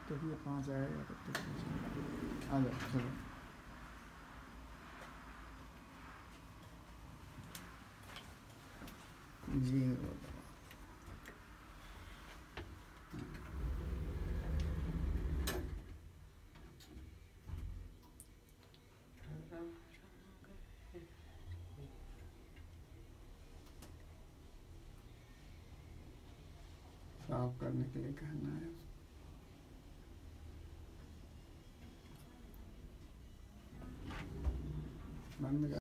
तभी 5 आएगा, तब तक आ जाओ चलो। जी साफ करने के लिए कहना है। बंद